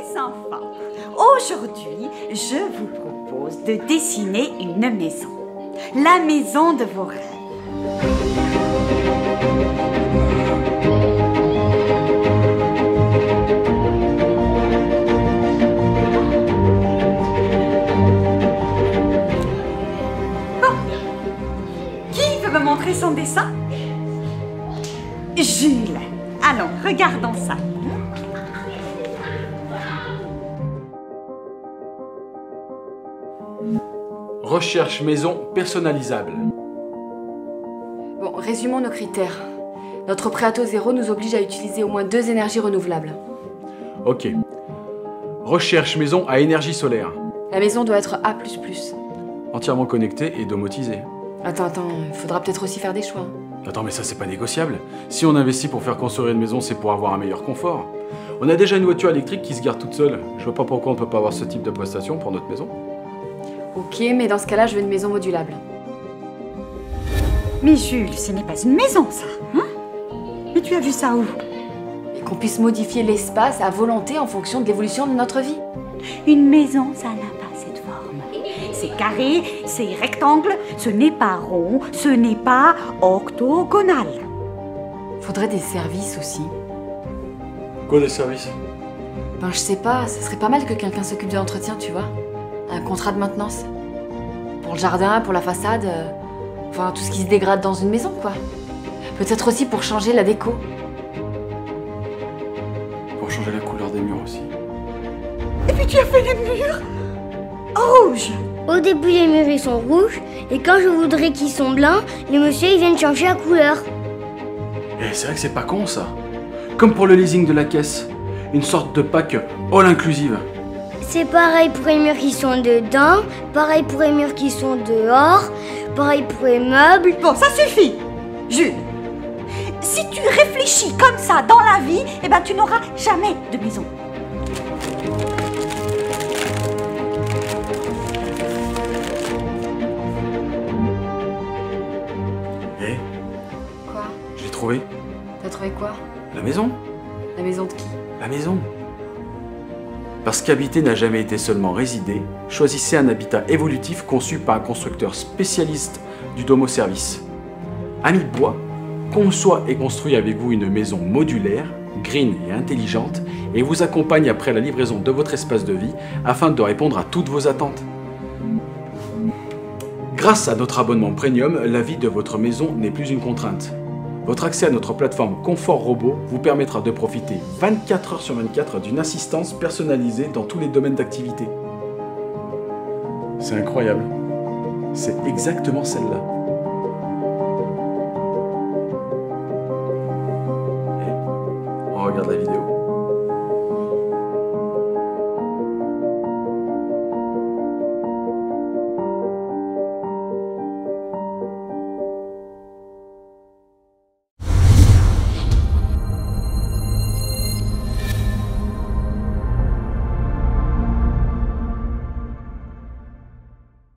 Mes enfants, aujourd'hui, je vous propose de dessiner une maison. La maison de vos rêves. Bon. Qui veut me montrer son dessin? Jules. Allons, regardons ça. Recherche maison personnalisable. Bon, résumons nos critères. Notre prêt à taux zéro nous oblige à utiliser au moins 2 énergies renouvelables. Ok. Recherche maison à énergie solaire. La maison doit être A++. Entièrement connectée et domotisée. Attends, il faudra peut-être aussi faire des choix. Attends, mais ça c'est pas négociable. Si on investit pour faire construire une maison, c'est pour avoir un meilleur confort. On a déjà une voiture électrique qui se gare toute seule. Je vois pas pourquoi on ne peut pas avoir ce type de prestation pour notre maison. Ok, mais dans ce cas-là, je veux une maison modulable. Mais Jules, ce n'est pas une maison, ça, hein? Mais tu as vu ça où? Et qu'on puisse modifier l'espace à volonté en fonction de l'évolution de notre vie. Une maison, ça n'a pas cette forme. C'est carré, c'est rectangle, ce n'est pas rond, ce n'est pas octogonal. Faudrait des services aussi. Quoi des services? Ben, je sais pas, ça serait pas mal que quelqu'un s'occupe de l'entretien, tu vois. Un contrat de maintenance. Pour le jardin, pour la façade, enfin tout ce qui se dégrade dans une maison, quoi. Peut-être aussi pour changer la déco. Pour changer la couleur des murs aussi. Et puis tu as fait les murs rouges. Au début, les murs ils sont rouges, et quand je voudrais qu'ils sont blancs, les messieurs ils viennent changer la couleur. Et c'est vrai que c'est pas con ça. Comme pour le leasing de la caisse. Une sorte de pack all inclusive. C'est pareil pour les murs qui sont dedans, pareil pour les murs qui sont dehors, pareil pour les meubles. Bon, ça suffit, Jules. Si tu réfléchis comme ça dans la vie, eh ben tu n'auras jamais de maison. Eh, Quoi? je l'ai trouvé. T'as trouvé quoi? La maison. La maison de qui? La maison. Parce qu'habiter n'a jamais été seulement résider, choisissez un habitat évolutif conçu par un constructeur spécialiste du domo-service. Ami Bois conçoit et construit avec vous une maison modulaire, green et intelligente et vous accompagne après la livraison de votre espace de vie afin de répondre à toutes vos attentes. Grâce à notre abonnement premium, la vie de votre maison n'est plus une contrainte. Votre accès à notre plateforme Confort Robot vous permettra de profiter 24 heures sur 24 d'une assistance personnalisée dans tous les domaines d'activité. C'est incroyable. C'est exactement celle-là.